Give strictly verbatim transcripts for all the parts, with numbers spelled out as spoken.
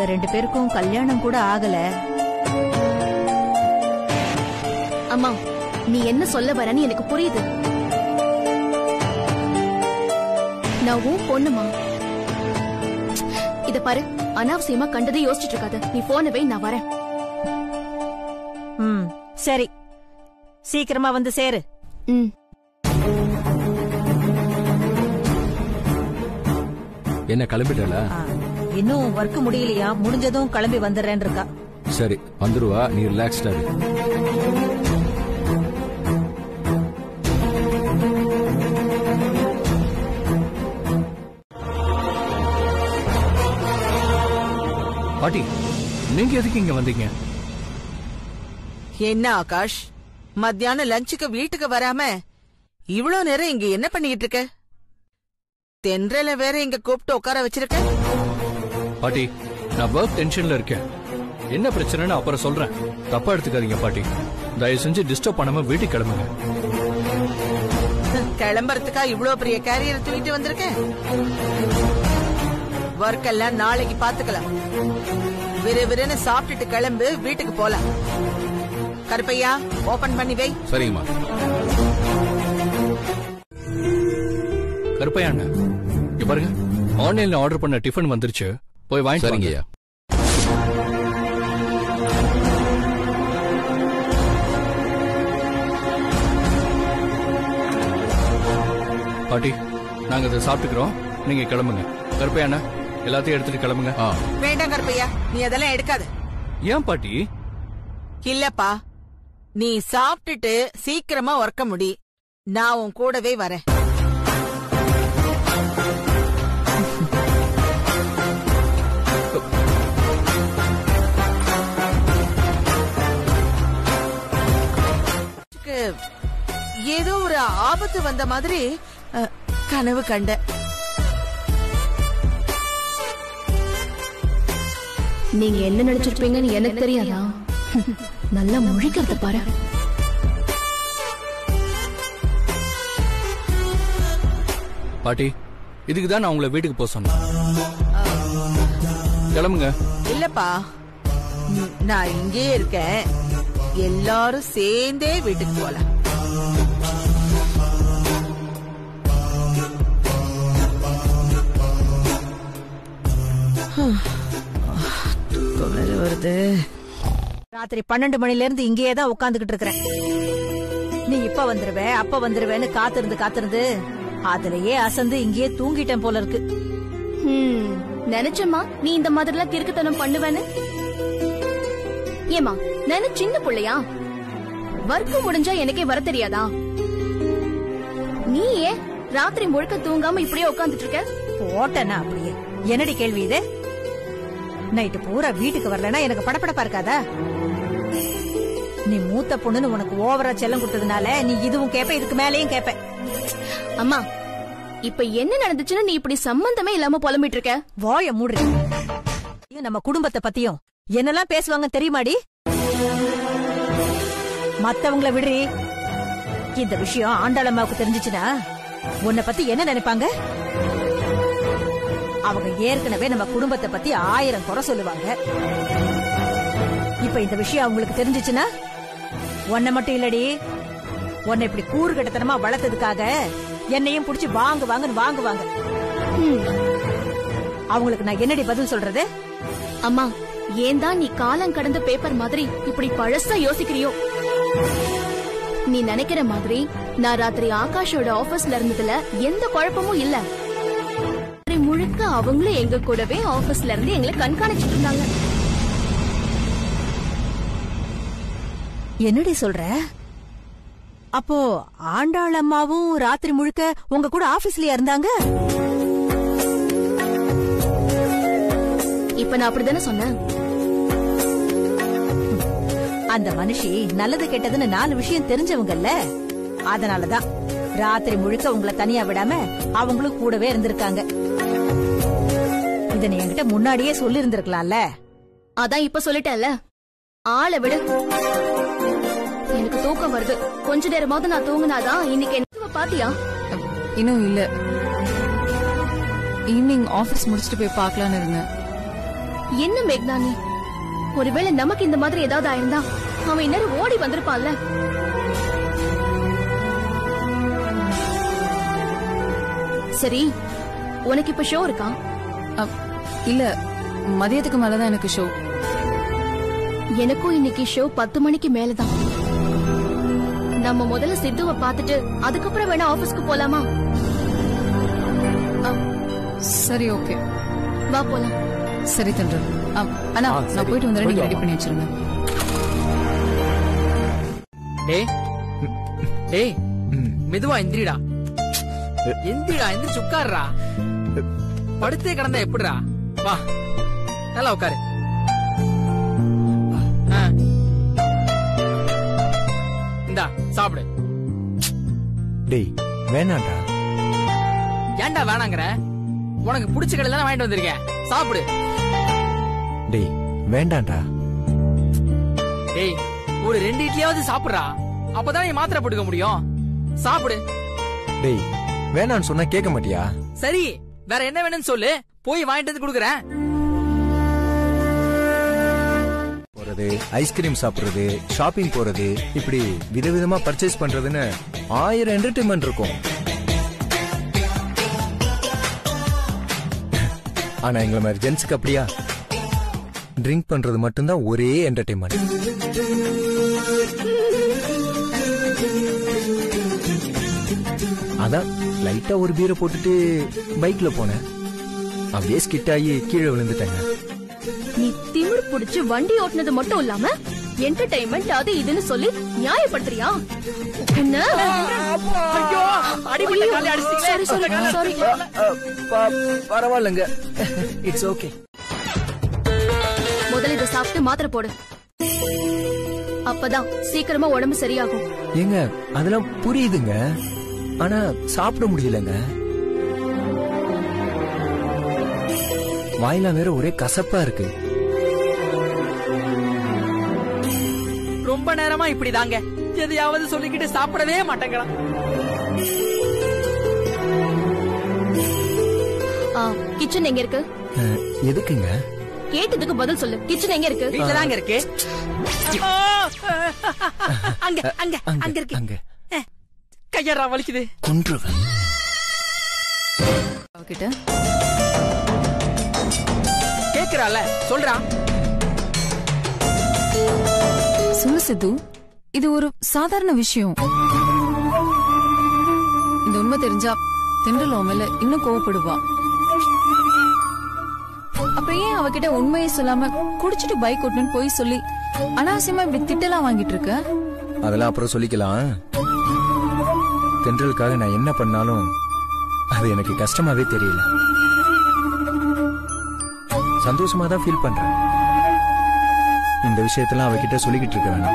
உங்க ரெண்டு பேருக்கும் கல்யாணம் கூட ஆகல. அம்மா, நீ என்ன சொல்ல வரன்னு எனக்கு புரியுது. நான் உன் பொண்ணுமா. இத பாரு, அனாவசியமா கண்டதை யோசிச்சுட்டு இருக்காத. நீ போன வை, நான் வரேன். ம், சரி, சீக்கிரமா வந்து சேரு. ம். என்ன கிளம்பிட்டல? இன்னும் ஒர்க் முடியலையா? முடிஞ்சதும் கிளம்பி வந்துடுறேன் இருக்கா. சரி, வந்துருவா. நீ ரிலாக்ஸ்டா இரு. பாட்டி, நீங்க எதுக்கு இங்க வந்தீங்க? என்ன ஆகாஷ், மத்தியானம் லஞ்சுக்கு வீட்டுக்கு வராம இவ்வளவு நேரம் இங்க என்ன பண்ணிட்டு இருக்க? தென்றல வேற இங்க கூப்பிட்டு உட்கார வச்சிருக்க. பாட்டி, நான் ஒர்க் டென்ஷன்ல இருக்கேன். என்ன பிரச்சனைன்னு அப்புறம் சொல்றேன். தப்பா எடுத்துக்காதீங்க பாட்டி. தயவு செஞ்சு டிஸ்டர்ப் பண்ணாம வீட்டுக்கு கிளம்புங்க. கிளம்புறதுக்கா இவ்வளவு பெரிய கேரியர் தூக்கிட்டு வந்திருக்கேன்? ஒர்க் எல்லாம் நாளைக்கு பாத்துக்கலாம். விறுவிறுன்னு சாப்பிட்டுட்டு கிளம்பு, வீட்டுக்கு போலாம். கருப்பையா, ஓபன் பண்ணி வை. சரிங்கம்மா. கருப்பையா அண்ணா, இங்க பாருங்க, ஆன்லைன்ல ஆர்டர் பண்ண டிஃபன் வந்துருச்சு. போய் வாங்கி. சரிங்கய்யா. பாட்டி, நாங்க இதை சாப்பிட்டுக்கிறோம். நீங்க கிளம்புங்க. கருப்பையா அண்ணா, எல்லாத்தையும் எடுத்துட்டு கிளம்புங்க. வேண்டாம் கருப்பையா, நீ அதெல்லாம் எடுக்காத. ஏன் பாட்டி? இல்லப்பா, நீ சாப்பிட்டுட்டு சீக்கிரமா ஒர்க்க முடி. நான் உன் கூடவே வரேன். ஏதோ ஒரு ஆபத்து வந்த மாதிரி கனவு கண்ட. நீங்க என்ன நினைச்சிருப்பீங்கன்னு எனக்கு தெரியாதா? நல்லா முழிக்கிறத பாரு. பாட்டி, இதுக்குதான் நான் உங்களை வீட்டுக்கு போக சொன்னேன். கிளம்புங்க. இல்லப்பா, நான் இங்கே இருக்கேன். எல்லாரும் சேர்ந்தே வீட்டுக்கு போலாம். வருது. ராத்திரி பன்னெண்டு மணில இருந்து இங்கேயே தான் உட்காந்துக்கிட்டு இருக்கிறேன். நீ இப்ப வந்துருவே அப்ப வந்துருவேன்னு காத்திருந்து காத்திருந்து அதுலயே அசந்து இங்கேயே தூங்கிட்டேன் போல இருக்கு. நினைச்சம்மா நீ இந்த மாதிரி எல்லாம் கிறுக்குத்தனம் பண்ணுவேன்னு. ஏமா நான் சின்ன பிள்ளையா? வர்க்கு முடிஞ்சா எனக்கே வர தெரியாதா? நீ ஏன் ராத்திரி முழுக்க தூங்காம இப்படியே உட்காந்துட்டு இருக்க? போட்டனா அப்படியே. என்னடி கேள்வி இது? நைட்டு பூரா வீட்டுக்கு வரலன்னா எனக்கு படப்படப்பா இருக்காதா? நீ மூத்த பொண்ணுன்னு உனக்கு ஓவரா செல்லம் கொடுத்ததுனால நீ இதுவும் கேப்ப, இதுக்கு மேலேயும் கேப்ப. அம்மா, இப்ப என்ன நடந்துச்சுன்னு நீ இப்படி சம்பந்தமே இல்லாம புலம்பிட்டு இருக்க? வாய மூடுறீ. நம்ம குடும்பத்தை பத்தியும் என்னெல்லாம் பேசுவாங்க தெரியுமாடி? மத்தவங்கள விடுறி. இந்த விஷயம் ஆண்டாளம்மாவுக்கு தெரிஞ்சிச்சுன்னா உன்னை பத்தி என்ன நினைப்பாங்க? அவங்க ஏற்கனவே நம்ம குடும்பத்தை பத்தி ஆயிரம் குறை சொல்லுவாங்க. இப்ப இந்த விஷயம் அவங்களுக்கு தெரிஞ்சிச்சுன்னா உன்னை மட்டும் இல்லடி, உன்னை இப்படி கூறு கட்டத்தனமா வளர்த்ததுக்காக என்னையும் புடிச்சு வாங்கு வாங்குன்னு வாங்குவாங்க. அவங்களுக்கு நான் என்னடி பதில் சொல்றது? அம்மா, ஏன் தான் நீ காலம் கடந்த பேப்பர் மாதிரி இப்படி பழசா யோசிக்கிறியோ? நீ நினைக்கிற மாதிரி நான் ராத்திரி ஆகாஷோட ஆபீஸ்ல இருந்ததுல எந்த குழப்பமும் இல்ல. முழுக்க அவங்களும் எங்க கூடவே ஆபீஸ்ல இருந்து எங்களை கண்காணிச்சிட்டு இருந்தாங்க. என்னடி சொல்ற? அப்போ ஆண்டாளம்மாவும் ராத்திரி முழுக்க உங்க கூட ஆபீஸ்லயா இருந்தாங்க? இப்ப நான் அப்படிதானே சொன்னேன். அந்த மனுஷி நல்லது கெட்டதுன்னு நாலு விஷயம் தெரிஞ்சவங்கல்ல, அதனாலதான் ராத்திரி முழுக்க உங்களை தனியா விடாம அவங்களும் கூடவே இருந்திருக்காங்க. இத நீ என்கிட்ட முன்னாடியே சொல்லி இருந்திருக்கலாம்ல. அதான் இப்ப சொல்லிட்டேன்ல. ஆளை விடு. எனக்கு தூக்கம் வருது. கொஞ்ச நேரமாவது நான் தூங்கினாதான் இன்னைக்கு என்ன பாத்தியா? இன்னும் இல்ல. ஈவினிங் ஆபீஸ் முடிச்சுட்டு போய் பாக்கலான்னு இருந்தேன். என்ன மேக்னா நீ? ஒருவேளை நமக்கு இந்த மாதிரி ஏதாவது ஆயிருந்தா அவன் இன்னும் ஓடி வந்திருப்பான்ல. சரி, உனக்கு இப்ப ஷோ இருக்கா? இல்ல, மதியத்துக்கு மேலதான் எனக்கு ஷோ. எனக்கும் இன்னைக்கு ஷோ பத்து மணிக்கு மேலதான். நம்ம முதல்ல சித்துவை பார்த்துட்டு அதுக்கப்புறம் வேணா ஆபீஸ்க்கு போலாமா? சரி, ஓகே, வா போலாம். சரி தென்றல். அண்ணா, நான் போயிட்டு வந்துடுறேன், நீங்க ரெடி பண்ணி வச்சிருங்க. டேய் டேய் மெதுவா எந்திரிடா. எந்திரிடா, எந்திரிச்சு உட்காருடா. படுத்தே கிடந்தா எப்படிடா? வா, நல்லா உட்காரு. இந்தா சாப்பிடு. டேய் வேணாண்டா. ஏன்டா வேணாங்கற? உனக்கு பிடிச்ச கடையில தான் வாங்கிட்டு வந்திருக்கேன், சாப்பிடு. டேய் வேண்டாண்டா. டேய் ஒரு ரெண்டு இட்லியாவது சாப்பிடுறா, அப்பதான் நீ மாத்திரை போட்டுக்க முடியும். சாப்பிடு. டேய் வேணான்னு சொன்னா கேட்க மாட்டியா? சரி, வேற என்ன வேணும்னு சொல்லு, போய் வாங்கிட்டு வந்து குடுக்குறேன். போறது, ஐஸ்கிரீம் சாப்பிடுறது, ஷாப்பிங் போறது, இப்படி விதவிதமா பர்ச்சேஸ் பண்றதுன்னு ஆயிரம் என்டர்டைன்மெண்ட் இருக்கும். ஆனா எங்களை மாதிரி ஜென்ஸுக்கு அப்படியா? ட்ரிங்க் பண்றது மட்டும்தான் ஒரே என்டர்டைன்மெண்ட். அதான் லைட்டா ஒரு பீரை போட்டுட்டு பைக்ல போனேன், அப்படியே ஸ்கிட் ஆகி கீழே விழுந்துட்டேங்க. நீ திமிரு புடிச்சு வண்டி ஓட்டுனது மட்டும் இல்லாம என்டர்டைன்மெண்ட் அது இதுன்னு சொல்லி நியாயப்படுத்துறியா? பரவாயில்லங்க, இட்ஸ் ஓகே. முதல்ல இதை சாப்பிட்டு மாத்திரை போடு, அப்பதான் சீக்கிரமா உடம்பு சரியாகும். ஏங்க அதெல்லாம் புரியுதுங்க, ஆனா சாப்பிட முடியலங்க. வாயில வேற ஒரே கசப்பா இருக்கு. ரொம்ப நேரமா இப்படிதாங்க, எதையாவது சொல்லிக்கிட்டு சாப்பிடவே மாட்டேங்கிறான். கிச்சன் எங்க இருக்கு? எதுக்குங்க? கேட்டதுக்கு பதில் சொல்லு. கிச்சன் எங்க இருக்கு? வீட்டுல தாங்க இருக்கு. அங்க அங்க அங்க இருக்கு. அங்க கையறா வலிக்குது. கொன்றுவேன். அவகிட்ட கேக்குறால, சொல்றா. சொல்லு சித்து, இது ஒரு சாதாரண விஷயம். இந்த உண்மை தெரிஞ்சா தென்றல் மேல இன்னும் கோவப்படுவா. அப்ப ஏன் அவகிட்ட உண்மையை சொல்லாம குடிச்சிட்டு பைக் ஓட்டணும்னு போய் சொல்லி அனாவசியமா இப்படி திட்டலாம் வாங்கிட்டு இருக்க? அதெல்லாம் அப்புறம் சொல்லிக்கலாம். தென்றலுக்காக நான் என்ன பண்ணாலும் அது எனக்கு கஷ்டமாவே தெரியல. சந்தோஷமா தான் ஃபீல் பண்றேன். இந்த விஷயத்தெல்லாம் அவகிட்ட சொல்லிக்கிட்டு இருக்க வேணாம்.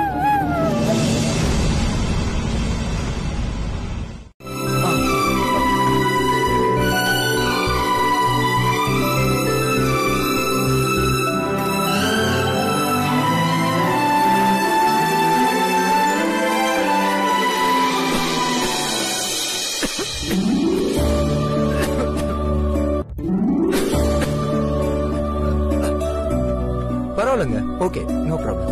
பரவாயில்லைங்க, ஓகே, நோ ப்ராப்ளம்.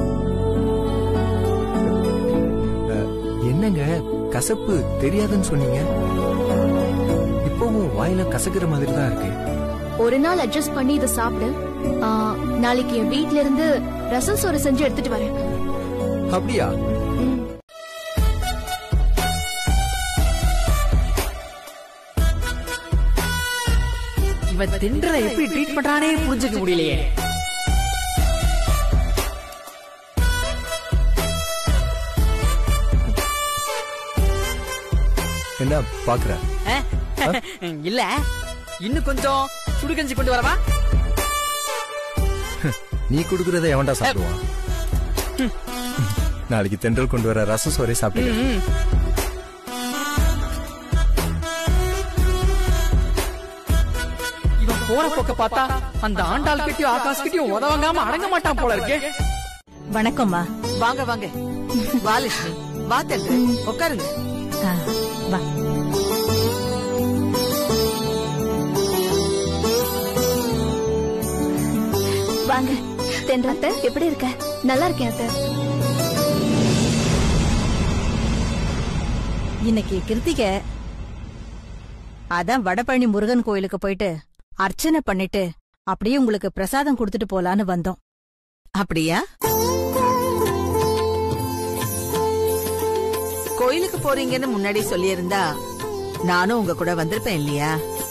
என்னங்க கசப்பு தெரியாதுன்னு சொன்னீங்க, இப்பவும் வாயில கசக்குற மாதிரி தான் இருக்கு. ஒரு நாள் அட்ஜஸ்ட் பண்ணி இதை சாப்பிடு. நாளைக்கு என் வீட்ல இருந்து ரசம் சோறு செஞ்சு எடுத்துட்டு வரேன். அப்படியா? இவன் தின்றத எப்படி ட்ரீட் பண்றானே புரிஞ்சுக்க முடியலையே. என்ன பாக்குற? இல்ல, இன்னும் கொஞ்சம் சுடுகஞ்சி கொண்டு வரவா? நீ குடுக்கறத எவன்டா சாப்பிடுவான்? நாளைக்கு தென்றல் கொண்டு வர ரசம் சோறே சாப்பிட்டு. இவன் போற போக்க பார்த்தா அந்த ஆண்டாள் கிட்டயும் ஆகாஷ் கிட்டயும் உதவங்காம அடங்க மாட்டான் போல இருக்கு. வணக்கம்மா. வாங்க வாங்க, வா லட்சுமி, வா தென்றல், உட்காருங்க. வா. வாங்க. தென்றத்தை எப்படி இருக்க? நல்லா இருக்கேன் அத்தை. இன்னைக்கு கிருத்திகை, அதான் வடபழனி முருகன் கோயிலுக்கு போயிட்டு அர்ச்சனை பண்ணிட்டு அப்படியே உங்களுக்கு பிரசாதம் கொடுத்துட்டு போலான்னு வந்தோம். அப்படியா? கோயிலுக்கு போறீங்கன்னு முன்னாடி சொல்லியிருந்தா நானும் உங்க கூட வந்திருப்பேன் இல்லையா?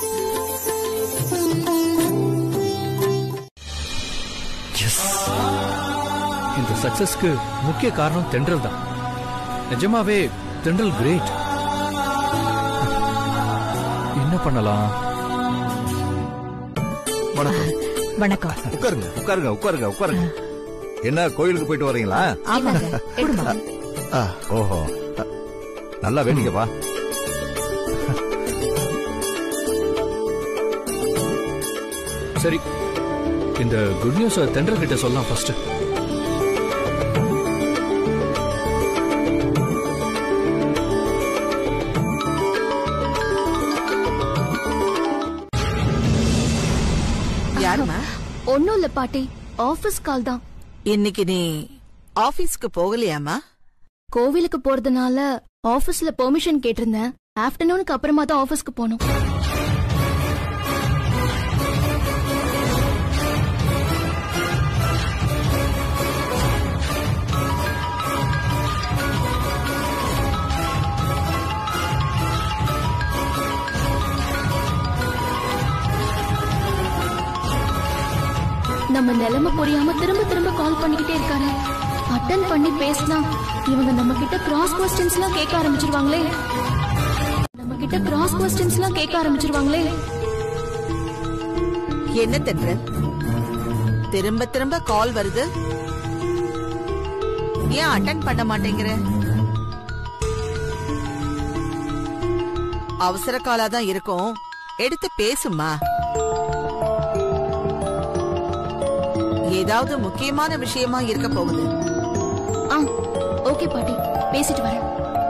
இந்த சக்சஸ்க்கு முக்கிய காரணம் தென்றல் தான். நிஜமாவே தென்றல் கிரேட். என்ன பண்ணலாம்? வணக்கம். வணக்கம். உட்காருங்க உட்காருங்க உட்காருங்க உட்காருங்க. என்ன கோயிலுக்கு போயிட்டு வரீங்களா? ஆமாங்க. குடும்பம். ஓஹோ, நல்லா வேண்டிக்கப்பா. சரி, இந்த குட் நியூஸ் தென்றல் கிட்ட சொல்லலாம் ஃபர்ஸ்ட். யாருமா? ஒன்னும் இல்ல பாட்டி, ஆபீஸ் கால் தான். இன்னைக்கு நீ ஆபீஸ்க்கு போகலையாமா? கோவிலுக்கு போறதுனால ஆபீஸ்ல பெர்மிஷன் கேட்டிருந்தேன். ஆஃப்டர்நூனுக்கு அப்புறமா தான் ஆபீஸ்க்கு போகணும். நம்ம நிலைமை புரியாம திரும்ப திரும்ப கால் பண்ணிக்கிட்டே இருக்காரு. அட்டன் பண்ணி பேசினா இவங்க நம்ம கிட்ட கிராஸ் क्वेश्चंस எல்லாம் கேட்க ஆரம்பிச்சிருவாங்களே. நம்ம கிட்ட கிராஸ் क्वेश्चंस எல்லாம் கேட்க ஆரம்பிச்சிருவாங்களே. என்ன தென்றல், திரும்ப திரும்ப கால் வருது, ஏன் அட்டன் பண்ண மாட்டேங்கிற? அவசர காலா தான் இருக்கும், எடுத்து பேசுமா. ஏதாவது முக்கியமான விஷயமா இருக்க போகுது. ஆ, ஓகே பாட்டி, பேசிட்டு வரேன்.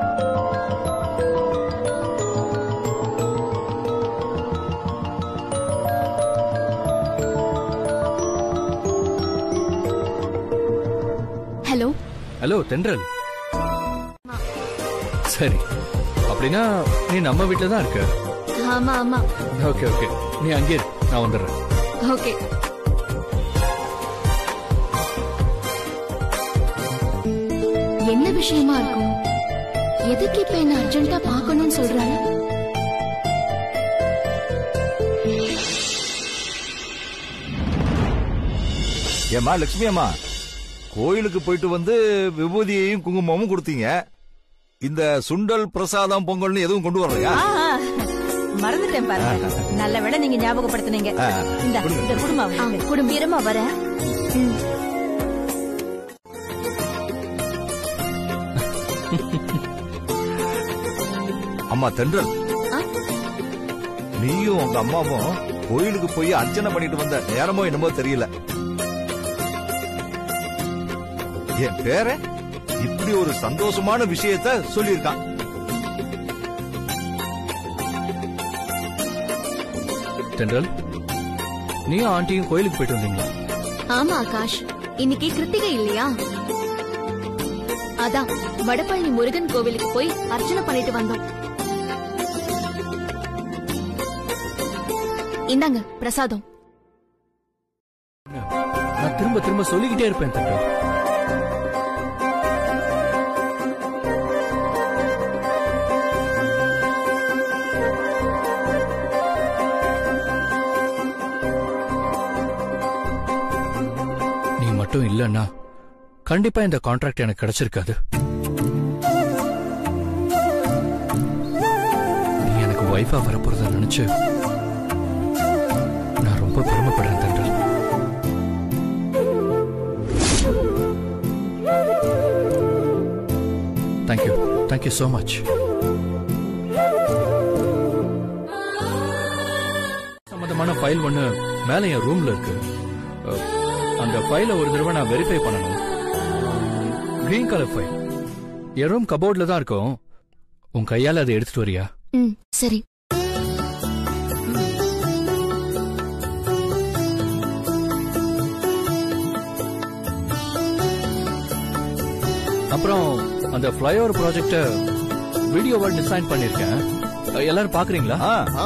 ஹலோ. ஹலோ தென்றல். சரி, அப்படின்னா நீ நம்ம வீட்டுல தான் இருக்க? ஆமா ஆமா. ஓகே ஓகே, நீ அங்கே இரு, நான் வந்துடுறேன். ஓகே. என்ன விஷயமா இருக்கும்? எதுக்கு இப்ப என்ன அர்ஜென்ட்டா பார்க்கணும்னு சொல்றாரு? ஏமா லட்சுமி அம்மா, கோயிலுக்கு போயிட்டு வந்து விபூதியையும் குங்குமமும் கொடுத்தீங்க. இந்த சுண்டல் பிரசாதம் பொங்கல்னு எதுவும் கொண்டு வரலையா? மறந்துட்டேன் பாருங்க. நல்ல வேளை நீங்க ஞாபகப்படுத்தினீங்க. இந்த குடும்பம் குடும்பீரமா வர. அம்மா தென்றல், நீயும் உங்க அம்மாவும் கோயிலுக்கு போய் அர்ச்சனை பண்ணிட்டு வந்த நேரமோ என்னமோ தெரியல, என் பேர இப்படி ஒரு சந்தோஷமான விஷயத்த சொல்லியிருக்கான். தென்றல், நீயும் ஆண்டியும் கோயிலுக்கு போயிட்டு வந்தீங்களா? ஆமா ஆகாஷ், இன்னைக்கு கிருத்திகை இல்லையா? அதான் வடபழனி முருகன் கோவிலுக்கு போய் அர்ச்சனை பண்ணிட்டு வந்தோம். இந்தாங்க பிரசாதம். நான் திரும்ப திரும்ப சொல்லிக்கிட்டே இருப்பேன் தென்றல். நீ மட்டும் இல்லன்னா கண்டிப்பா இந்த கான்ட்ராக்ட் எனக்கு கிடைச்சிருக்காது. நீ எனக்கு வைஃபா வரப்போறத நினைச்சு நான் ரொம்ப பெருமைப்படுறேன் Thendral. Thank you, thank you so much. சம்பந்தமான ஃபைல் ஒண்ணு மேல என் ரூம்ல இருக்கு. அந்த ஃபைலை ஒரு தடவை நான் வெரிஃபை பண்ணணும். கிரீன் கலர் ஃபைல் என் ரூம் கபோர்ட்ல தான் இருக்கும். உன் கையால அதை எடுத்துட்டு வரியா? ம், சரி. அப்புறம் அந்த ஃபிளைஓவர் ப்ராஜெக்ட வீடியோவா டிசைன் பண்ணிருக்கேன். எல்லாரும் பாக்குறீங்களா?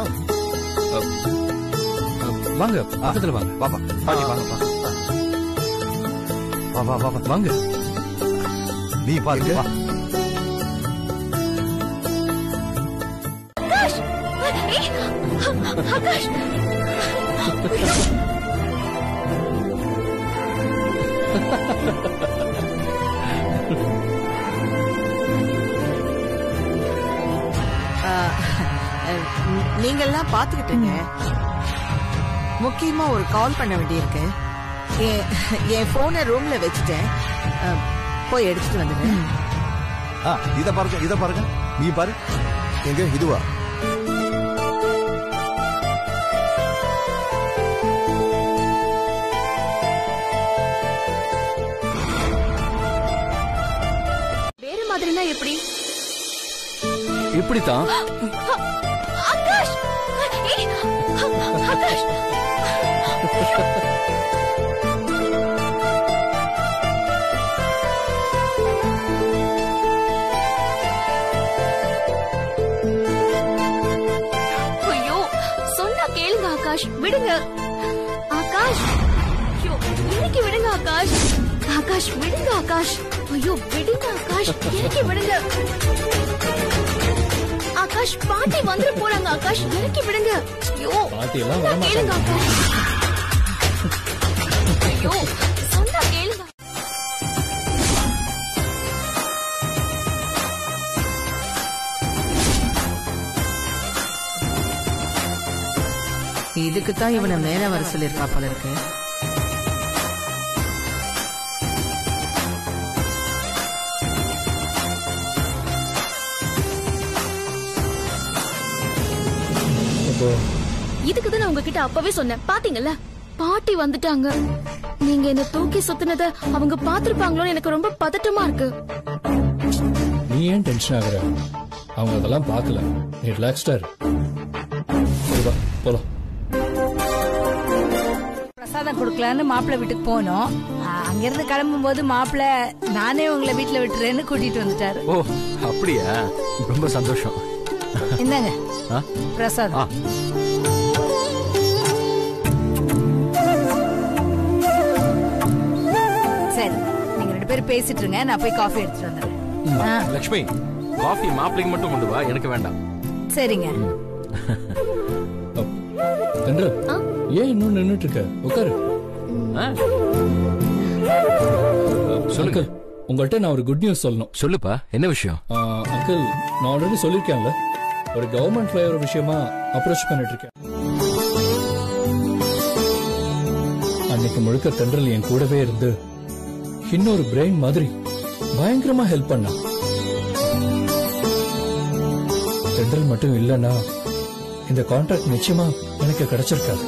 வாங்க பக்கத்துல வாங்க. பாப்பா பாட்டி வாங்க வா வா வா வாங்க. நீ பாருங்க. ஆகாஷ் ஏய், ஆகாஷ் நீங்கெல்லாம் பாத்துக்கிட்டுங்க. முக்கியமா ஒரு கால் பண்ண வேண்டியிருக்கு. என் போனை ரூம்ல வச்சுட்டேன். போய் எடுத்துட்டு வந்துடுறேன். இத பாருங்க இத பாருங்க. நீ பாரு. எங்க இதுவா? வேற மாதிரினா எப்படி? இப்படித்தான். ஆகாஷ் ஏய், ஆகாஷ் ஐயோ சொன்னா கேளுங்க ஆகாஷ், விடுங்க ஆகாஷ். ஐயோ இறக்கி விடுங்க ஆகாஷ். ஆகாஷ் விடுங்க ஆகாஷ். ஐயோ விடுங்க ஆகாஷ், இறக்கி விடுங்க ஆகாஷ். பாட்டி வந்துட போறாங்க ஆகாஷ், இறக்கி விடுங்க. ஐயோ பாட்டி எல்லாம் சொன்னா வர கேளுங்க மாட்டாங்க. ஆகாஷ். ஐயோ சொன்னா கேளுங்க. இதுக்குத்தான் இவனை மேல வர சொல்லிருக்கா போல இருக்கு. இதுக்கு தான் நான் உங்ககிட்ட அப்பவே சொன்னேன். பாத்தீங்கல்ல, பாட்டி வந்துட்டாங்க. நீங்க என்ன தூக்கி சுத்தினத அவங்க பாத்திருப்பாங்களோன்னு எனக்கு ரொம்ப பதட்டமா இருக்கு. நீ ஏன் டென்ஷன் ஆகுற? அவங்க அதெல்லாம் பார்க்கல. நீ ரிலாக்ஸ்டா இரு. சரி வா போலாம். பிரசாதம் கொடுக்கலான்னு மாப்பிள்ளை வீட்டுக்கு போனோம். அங்கிருந்து கிளம்பும் போது மாப்பிள்ளை நானே உங்களை வீட்டுல விட்டுறேன்னு கூட்டிட்டு வந்துட்டாரு. ஓ அப்படியா? ரொம்ப சந்தோஷம். என்னங்க ஆ? பிரசாதம். ஆ. சரி நீங்க ரெண்டு பேரும் பேசிட்டு இருங்க, நான் போய் காஃபி எடுத்துட்டு வந்துடுறேன். ஆ, லட்சுமி, காஃபி மாப்பிளைக்கு மட்டும் கொண்டு வா, எனக்கு வேண்டாம். சரிங்க. தென்றல், ஏன் இன்னும் நின்னுட்டு இருக்க? உட்காரு. சொல்லுங்க. உங்கள்கிட்ட நான் ஒரு குட் நியூஸ் சொல்லணும். சொல்லுப்பா, என்ன விஷயம்? அங்கிள், நான் ஆல்ரெடி சொல்லிருக்கேன்ல, ஒரு கவர்மெண்ட் ஃபிளைஓவர் விஷயமா அப்ரோச் பண்ணிட்டு இருக்கேன். அன்னைக்கு முழுக்க தென்றல் என் கூடவே இருந்து இன்னொரு பிரெயின் மாதிரி பயங்கரமா ஹெல்ப் பண்ணா. தென்றல் மட்டும் இல்லன்னா இந்த கான்ட்ராக்ட் நிச்சயமா எனக்கு கிடைச்சிருக்காது.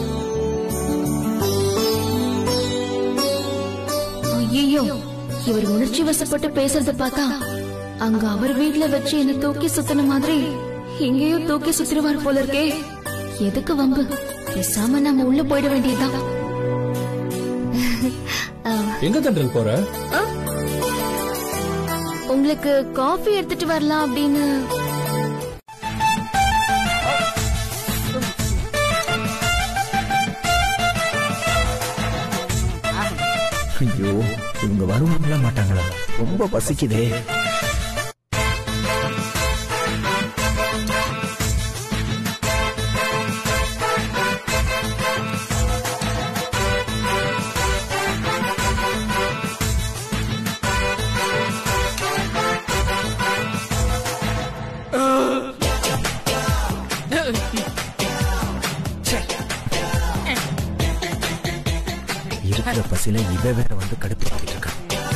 ஐயோ, இவர் உணர்ச்சி வசப்பட்டு பேசுறத பார்த்தா அங்க அவர் வீட்டுல வச்சு என்ன தூக்கி சுத்தின மாதிரி எங்கேயோ தூக்கி சுத்திருவார் போல இருக்கே. எதுக்கு வம்பு? பேசாம நம்ம உள்ள போயிட வேண்டியதுதான். எங்க தென்றல் போற? உங்களுக்கு காஃபி எடுத்துட்டு வரலாம் அப்படின்னு. ஐயோ, இவங்க வருவாங்களா மாட்டாங்களா? ரொம்ப பசிக்குதே. இருக்கிற பசில இவ வேற வந்து கடுப்பாக்கிட்டு இருக்கா.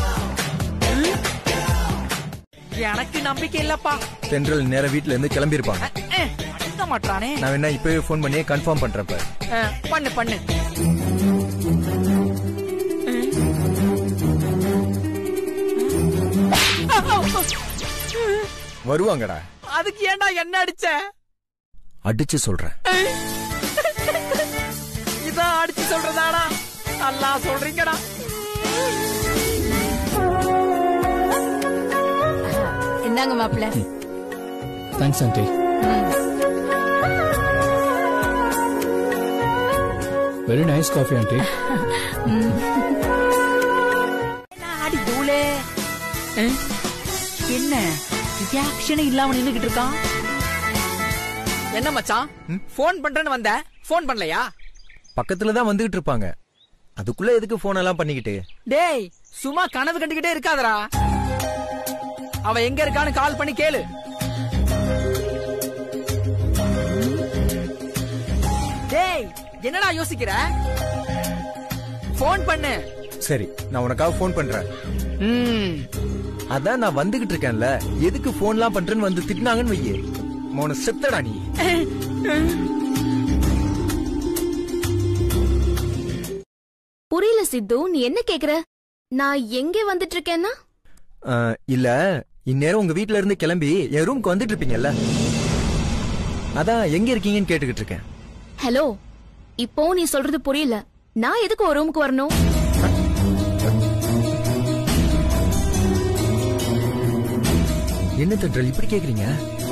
எனக்கு நம்பிக்கை இல்லப்பா. தென்றல் நேர வீட்டுல இருந்து கிளம்பி இருப்பாங்க. அடிக்க மாட்டானே. நான் வேணா இப்பவே போன் பண்ணி கன்ஃபார்ம் பண்றப்ப. பண்ணு பண்ணு. வருவாங்கடா. அதுக்கு ஏன்டா என்ன அடிச்ச? அடிச்சு சொல்றேன். இதான் அடிச்சு சொல்றதாடா? நல்லா சொல்றீங்கடா. இந்தாங்க மாப்பிள்ள. Thanks aunty. Very nice coffee aunty. அடி தூளே, என்ன ரியாக்ஷனே இல்லாம நின்னுகிட்டு இருக்கான்? என்ன மச்சான், போன் பண்றேன்னு வந்த, போன் பண்ணலையா? பக்கத்துல தான் வந்துகிட்டு இருப்பாங்க, அதுக்குள்ள எதுக்கு போன் எல்லாம் பண்ணிக்கிட்டு? டேய் சும்மா கனவு கண்டுகிட்டே இருக்காதடா. அவ எங்க இருக்கான்னு கால் பண்ணி கேளு. டேய் என்னடா யோசிக்கிற? போன் பண்ணு. சரி, நான் உனக்காக போன் பண்றேன். அதான் நான் வந்துகிட்டு இருக்கேன்ல, எதுக்கு போன்லாம் பண்றேன்னு வந்து திட்டினாங்கன்னு வையே, மோன செத்தடா நீ. புரியல சித்து, நீ என்ன கேக்குற? நான் எங்க வந்துட்டு இருக்கேன்னா? இல்ல, இந்நேரம் உங்க வீட்ல இருந்து கிளம்பி என் ரூம்க்கு வந்துட்டு இருப்பீங்கல்ல, அதான் எங்க இருக்கீங்கன்னு கேட்டுக்கிட்டு இருக்கேன். ஹலோ, இப்போ நீ சொல்றது புரியல. நான் எதுக்கு ஒரு ரூமுக்கு வரணும்? என்ன தென்றல் இப்படி கேக்குறீங்க?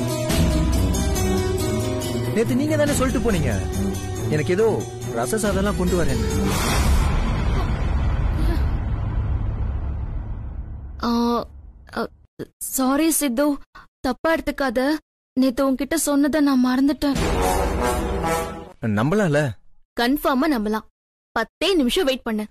நேத்து நீங்க தானே சொல்லிட்டு போனீங்க எனக்கு ஏதோ ரச சாதம்லாம் கொண்டு வரேன். சாரி சித்து, தப்பா எடுத்துக்காத. நேத்து உன்கிட்ட சொன்னதை நான் மறந்துட்டேன். நம்பலாம்ல? கன்ஃபார்மா நம்பலாம். பத்தே நிமிஷம் வெயிட் பண்ணு.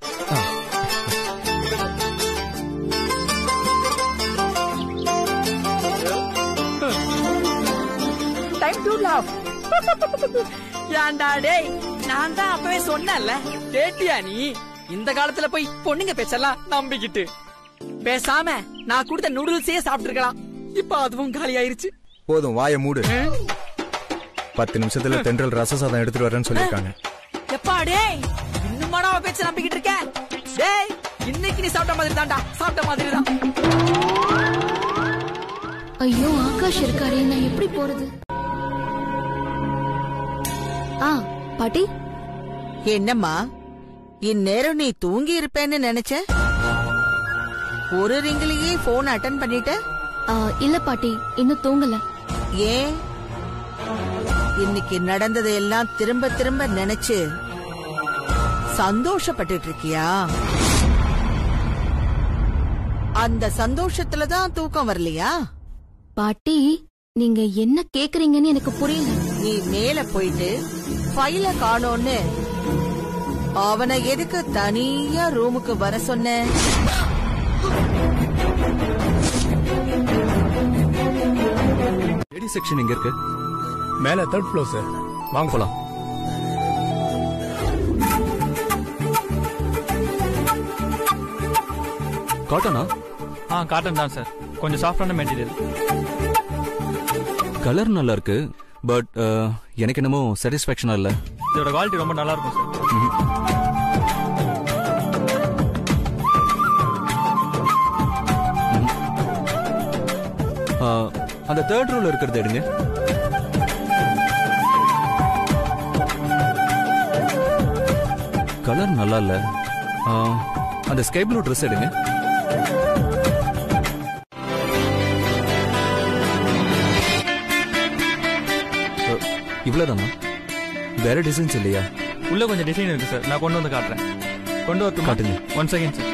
Time to laugh. யாண்டா டேய், நான் தான் அப்பவே சொன்னேன்ல, கேட்டியா நீ? இந்த காலத்துல போய் பொண்ணுங்க பேச்செல்லாம் நம்பிக்கிட்டு பேசாம நான் கொடுத்த நூடுல்ஸே சாப்பிட்டுருக்கலாம். இப்ப அதுவும் காலி ஆயிருச்சு. போதும், வாய மூடு. பத்து நிமிஷத்துல தென்றல் ரச சாதம் எடுத்துட்டு வரேன்னு சொல்லிருக்காங்க. எப்பா டேய், இன்னுமாடா அவ பேச்ச நம்பிக்கிட்டு இருக்க? டேய், இன்னைக்கு நீ சாப்பிட்ட மாதிரி தான்டா, சாப்பிட்ட மாதிரி தான். ஐயோ, ஆகாஷ் இருக்காரே, நான் எப்படி போறது? ஆ பாட்டி. என்னம்மா, இந்நேரம் நீ தூங்கி இருப்பேன்னு நினைச்ச? ஒரு ரிங்கிலேயே போன் அட்டன் பண்ணிட்ட? இல்ல பாட்டி, இன்னும் தூங்கல. ஏன்? இன்னைக்கு நடந்ததை எல்லாம் திரும்ப திரும்ப நினைச்சு சந்தோஷப்பட்டு இருக்கியா? அந்த சந்தோஷத்துலதான் தூக்கம் வரலையா? பாட்டி, நீங்க என்ன கேக்குறீங்கன்னு எனக்கு புரியல. நீ மேல போயிட்டு ஃபைல காணோன்னு அவனை எதுக்கு தனியா ரூமுக்கு வர சொன்ன? லேடி செக்ஷன் எங்க இருக்கு? மேல தேர்ட் ஃப்ளோர் சார். வாங்க போலாம். காட்டனா? ஆ, காட்டன் தான் சார். கொஞ்சம் சாஃப்டான மெட்டீரியல். கலர் நல்லா இருக்கு, பட் எனக்கு என்னமோ சாட்டிஸ்ஃபேக்ஷனா இல்ல. இதோட குவாலிட்டி ரொம்ப நல்லா இருக்கும் சார். அந்த தேர்ட் ரோல இருக்கிறது எடுங்க. கலர் நல்லா இல்ல. அந்த ஸ்கை ப்ளூ ட்ரெஸ் எடுங்க. இவ்வளவுதானா? வேற டிசைன்ஸ் இல்லையா? உள்ள கொஞ்சம் டிசைன் இருக்கு சார், நான் கொண்டு வந்து காட்டுறேன். கொண்டு வந்து காட்டுங்க. One second sir.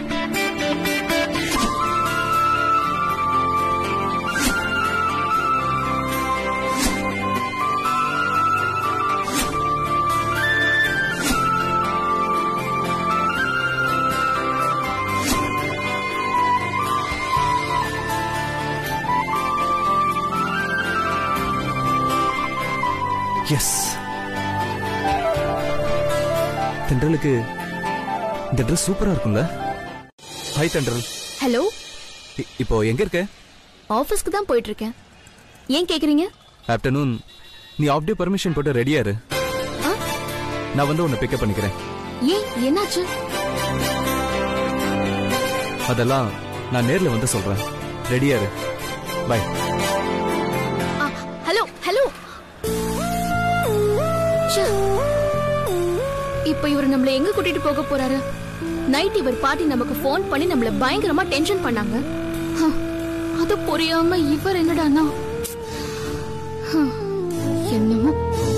எஸ், தென்றலுக்கு இந்த ட்ரெஸ் சூப்பரா இருக்கும்ல? ஹாய் தென்றல். ஹலோ. இப்போ எங்க இருக்க? ஆபீஸ்க்கு தான் போயிட்டு இருக்கேன். ஏன் கேக்குறீங்க? ஆஃப்டர்நூன் நீ ஆஃப் டே பர்மிஷன் போட்டு ரெடியா இரு. நான் வந்து உன்னை பிக்கப் பண்ணிக்கிறேன். ஏன், என்னாச்சு? அதெல்லாம் நான் நேர்ல வந்து சொல்றேன். ரெடியா இரு. பை. Hello hello. இப்ப இவர் நம்மள எங்க கூட்டிட்டு போக போறாரு? நைட் இவர் பாட்டி நமக்கு போன் பண்ணி நம்மள பயங்கரமா டென்ஷன் பண்ணாங்க. அது புரியாம இவர் என்னடானா என்னமோ.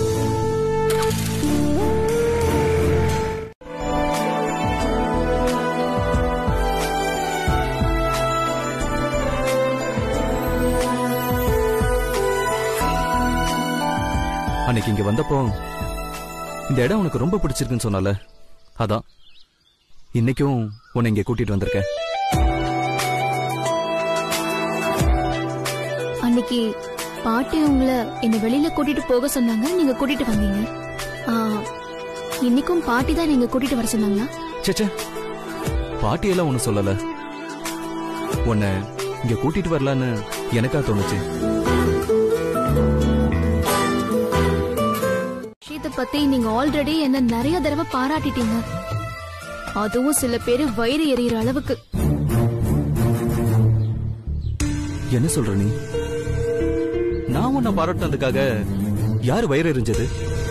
அன்னைக்கு இங்க வந்தப்போ இந்த இடம் உனக்கு ரொம்ப பிடிச்சிருக்குன்னு சொன்னால, அதான் இன்னைக்கும் உன்னை இங்க கூட்டிட்டு வந்திருக்கேன். அன்னைக்கு பாட்டி உங்களை என்ன வெளியில கூட்டிட்டு போக சொன்னாங்க, நீங்க கூட்டிட்டு வந்தீங்க. ஆ, இன்னைக்கும் பாட்டி தான் நீங்க கூட்டிட்டு வர சொன்னாங்களா? சேச்சே, பாட்டி எல்லாம் ஒண்ணு சொல்லல. உன்னை இங்க கூட்டிட்டு வரலான்னு எனக்கா தோணுச்சு. இத பத்தி நீங்க ஆல்ரெடி என்ன நிறைய தடவை பாராட்டிட்டீங்க. அதுவும் சில பேரு வயிறு எறிகிற அளவுக்கு. என்ன சொல்ற நீ? நான் உன்னை பாராட்டினதுக்காக யாரு வயிறு எறிஞ்சது?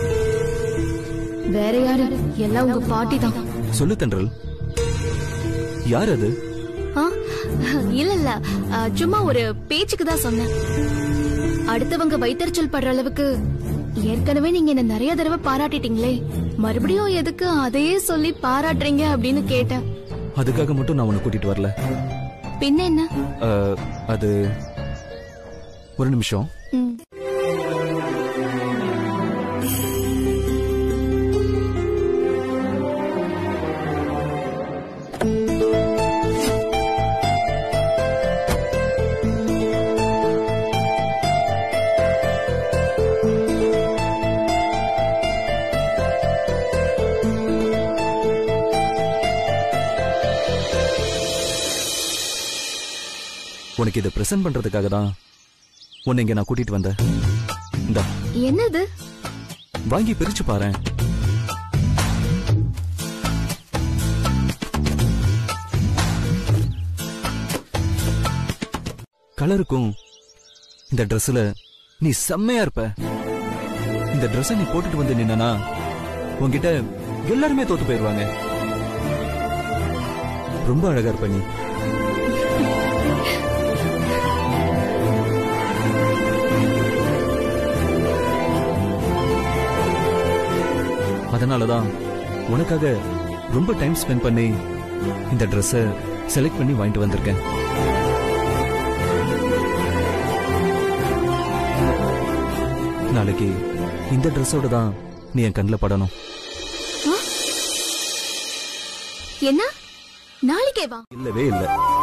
வேற யாரு? எல்லாம் உங்க பாட்டி தான். சொல்லு தென்றல், யார் அது? இல்ல இல்ல, சும்மா ஒரு பேச்சுக்கு தான் சொன்னேன். அடுத்தவங்க வயிற்றுச்சல் படுற அளவுக்கு ஏற்கனவே நீங்க என்ன நிறைய தடவை பாராட்டிட்டீங்களே, மறுபடியும் எதுக்கு அதையே சொல்லி பாராட்டுறீங்க அப்படின்னு கேட்டேன். அதுக்காக மட்டும் நான் உன்னை கூட்டிட்டு வரல. பின்ன என்ன? அது ஒரு நிமிஷம். உனக்கு இதை பிரசன்ட் பண்றதுக்காக தான் உன்னை இங்க நான் கூட்டிட்டு வந்தேன். இந்தா. என்னது? வாங்கி பிரிச்சு பாரு. கலருக்கும் இந்த ட்ரெஸ்ல நீ செம்மையா இருப்ப. இந்த ட்ரெஸ் நீ போட்டுட்டு வந்து நின்னா உன்கிட்ட எல்லாருமே தோத்து போயிருவாங்க. ரொம்ப அழகா இருப்ப நீ. அதனாலதான் உனக்காக ரொம்ப டைம் ஸ்பெண்ட் பண்ணி இந்த ட்ரெஸ்ஸ செலக்ட் பண்ணி வாங்கிட்டு வந்திருக்கேன். நாளைக்கு இந்த ட்ரெஸ்ஸோட தான் நீ என் கண்ணில் படணும். என்ன? நாளைக்கே வா? இல்லவே இல்ல,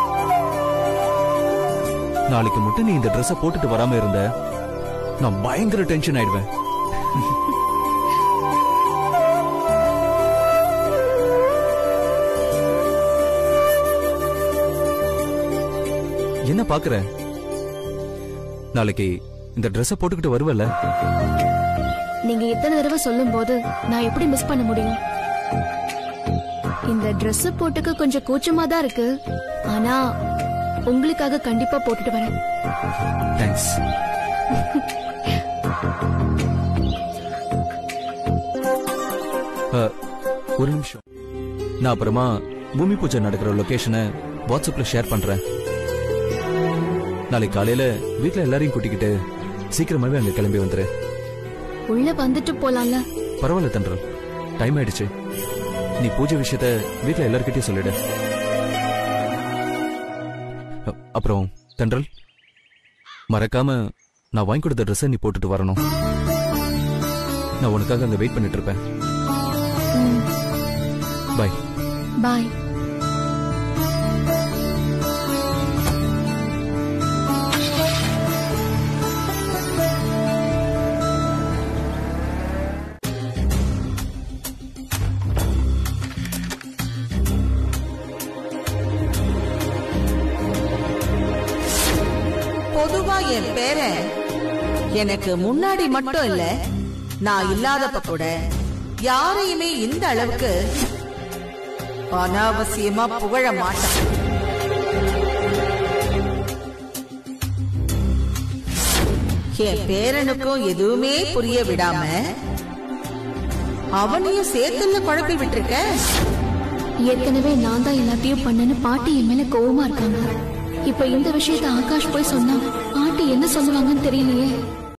நாளைக்கு மட்டும் நீ இந்த ட்ரெஸ்ஸ போட்டுட்டு வராம இருந்த நான் பயங்கர டென்ஷன் ஆயிடுவேன். என்ன பாக்குற? நாளைக்கு இந்த ட்ரெஸ்ஸ போட்டுக்கிட்டு வருவல்ல? நீங்க இத்தனை தடவை சொல்லும் போது நான் எப்படி மிஸ் பண்ண முடியும்? இந்த Dress போட்டுக்க கொஞ்சம் கூச்சமா தான் இருக்கு, ஆனா உங்களுக்காக கண்டிப்பா போட்டுட்டு வரேன். தேங்க்ஸ். ஒரு நிமிஷம், நான் அப்புறமா பூமி பூஜை நடக்கிற லொகேஷனை வாட்ஸ்அப்ல ஷேர் பண்றேன். நாளைக்கு காலையில வீட்டுல எல்லாரையும் கூட்டிக்கிட்டு சீக்கிரமாவே அங்க கிளம்பி வந்துரு. உள்ள வந்துட்டு போலாம்ல? பரவாயில்ல தென்றல், டைம் ஆயிடுச்சு. நீ பூஜை விஷயத்த வீட்டுல எல்லார்கிட்டயும் சொல்லிடு. அப்புறம் தென்றல், மறக்காம நான் வாங்கி கொடுத்த ட்ரெஸ் நீ போட்டுட்டு வரணும். நான் உனக்காக அங்க வெயிட் பண்ணிட்டு இருப்பேன். பாய். பாய். பொதுவா என் பேரை எனக்கு முன்னாடி மட்டும் இல்ல, நான் இல்லாதப்ப கூட யாரையுமே இந்த அளவுக்கு அனாவசியமா புகழ மாட்டேன். என் பேரனுக்கும் எதுவுமே புரிய விடாம அவனையும் சேர்த்துல குழப்பி விட்டுருக்க. ஏற்கனவே நான் தான் எல்லாத்தையும் பண்ணனு பாட்டி என் மேல கோவமா இருக்காங்க. இப்ப இந்த விஷயத்த ஆகாஷ் போய் சொன்னா பாட்டி என்ன சொல்லுவாங்கன்னு தெரியலையே.